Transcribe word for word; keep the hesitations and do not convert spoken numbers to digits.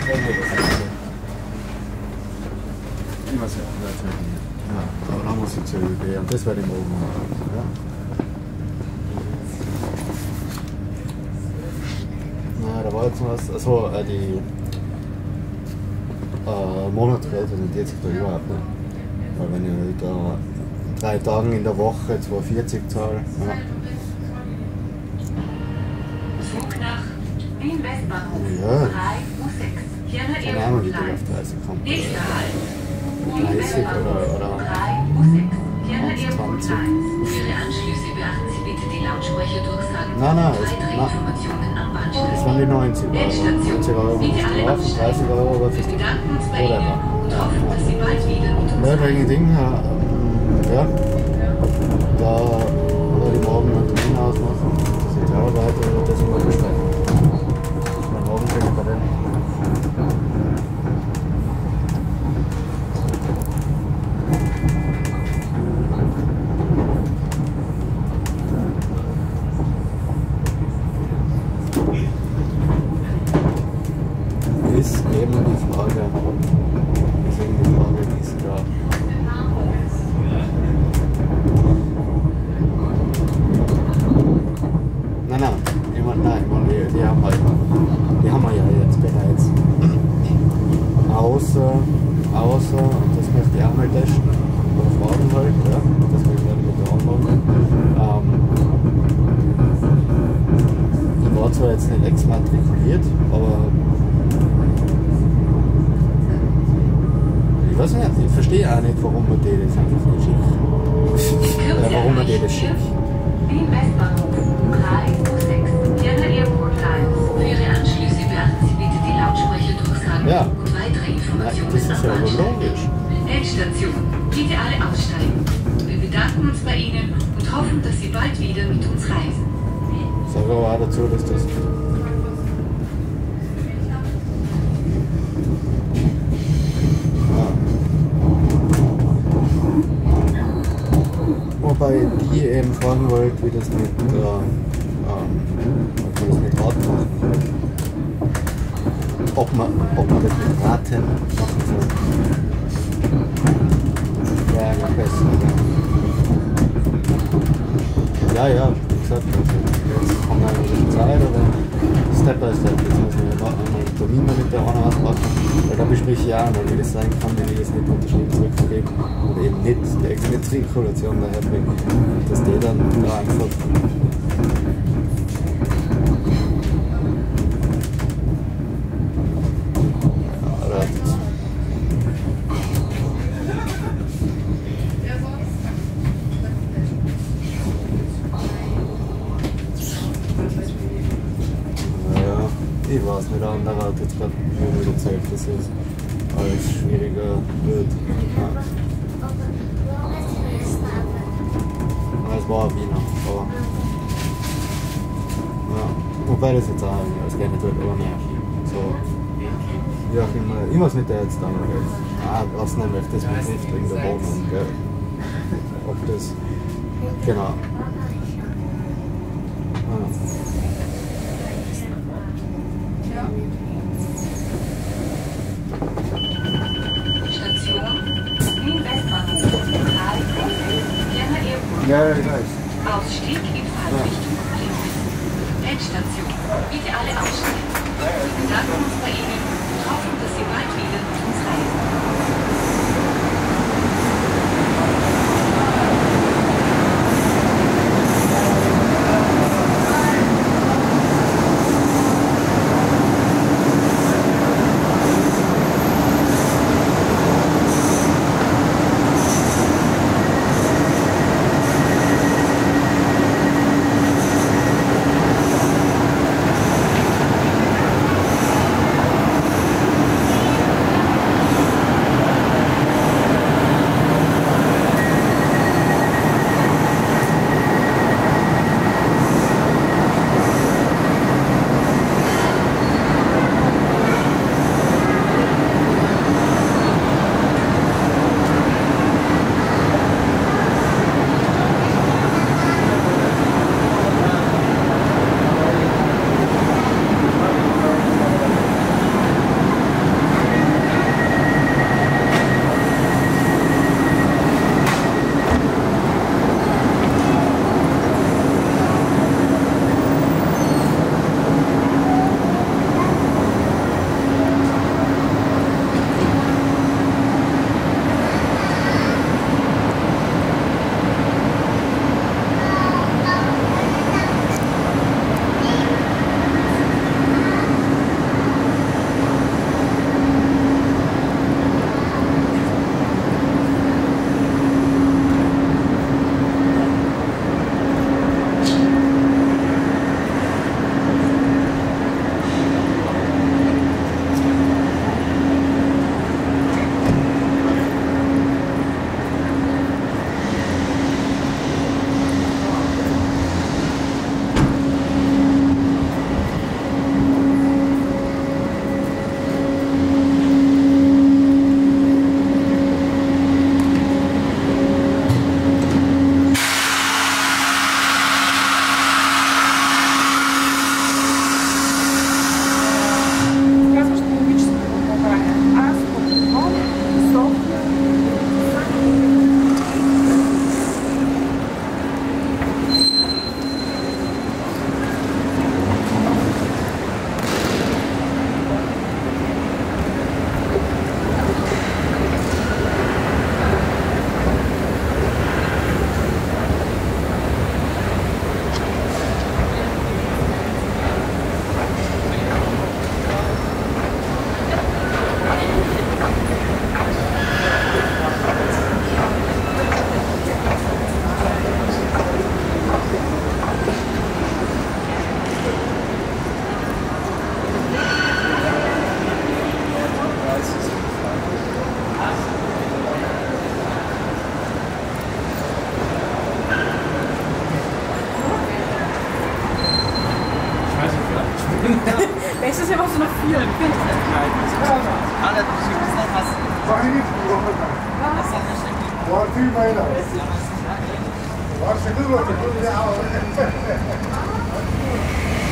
Ich weiß ja, ja, aber dann muss ich zur Ö B und das werde ich morgen machen. Ja. Na, da war jetzt noch was, also äh, die äh, Monatsgeld rentiert sich da überhaupt nicht. Weil wenn ich da drei Tagen in der Woche zwei vierzig zahle, ja. Zug nach Wien Westbahnhof. Ja. drei Uhr sechs. Vienna Keine Ahnung, wie die auf dreißig kommt. Nächster Halt. dreißig oder, oder drei Uhr sechs. Vienna zwanzig. Für Ihre Anschlüsse beachten Sie bitte die Lautsprecherdurchsagen. Nein, nein, es, weitere nein. Informationen am Das Bahnsteig. waren die neunzig Euro. neunzig Euro für die Strafe, dreißig Euro aber fürs Wir bedanken uns bei Whatever. Ihnen und hoffen, dass Sie bald wieder mit uns Ja, wegen Ding, ja, da werde ich morgen einen Termin ausmachen, dass ich die arbeite und das immer besprechen. Mal morgen bin ich bei denen. Ist eben die Frage, ist eben die Frage, wie sie da. Nein, nein, ich meine, nein, ich meine, die, die, haben wir, die haben wir ja jetzt bereits. Außer, außer, und das möchte ich auch mal testen, oder fragen halt, ja, das will ich gerne mit der anmachen. Ähm, ich war zwar jetzt nicht exmatrikuliert, aber ich weiß nicht, ich verstehe auch nicht, warum man die das einfach nicht schickt. äh, warum man die das schickt. Wien Westbahnhof, drei Uhr sechs. Vienna Airport Lines. Für Ihre Anschlüsse beachten Sie bitte die Lautsprecherdurchsagen Ja. und weitere Informationen Das ist am ja aber Bahnsteig. logisch. Endstation. Bitte alle aussteigen. Wir bedanken uns bei Ihnen und hoffen, dass Sie bald wieder mit uns reisen. Sag aber auch dazu, dass das. Wobei ich die eben fragen wollte, wie das mit, äh, ähm, ob man das mit Raten machen kann. Ob man, ob man das mit Raten machen soll. Ja, ja, besser. Ja, ja, wie gesagt, also jetzt haben wir ein bisschen Zeit, aber Step by Step, jetzt muss ich noch einmal einen Termin mit der anderen ausmachen, weil da bespreche ich auch mal, wie das sein kann, wenn ich das nicht unterschrieben zurückgebe oder eben nicht die Exmatrikulation daher bringe, dass die dann da einfach ja, oder ich weiß nicht, der andere hat jetzt gerade mir erzählt, dass es alles schwieriger wird. Ja. Aber es war auch Wiener, aber ja. Wobei das jetzt auch als gerne tut, aber mehr. So, wie auch immer, ich muss mit der jetzt dann ah, was nämlich das betrifft wegen der Wohnung, gell. Ob das, genau. Ja. Ja, ich weiß. Ausstieg in Fahrtrichtung links. Endstation. Bitte alle aussteigen. Wir bedanken uns bei Ihnen und hoffen, dass Sie bald wieder mit uns reisen. brauchst du noch vier Winterzeiten. Alle, die du gesagt hast. Mach ich nicht, Das ist nicht schlecht. war viel weiter. War schon gut,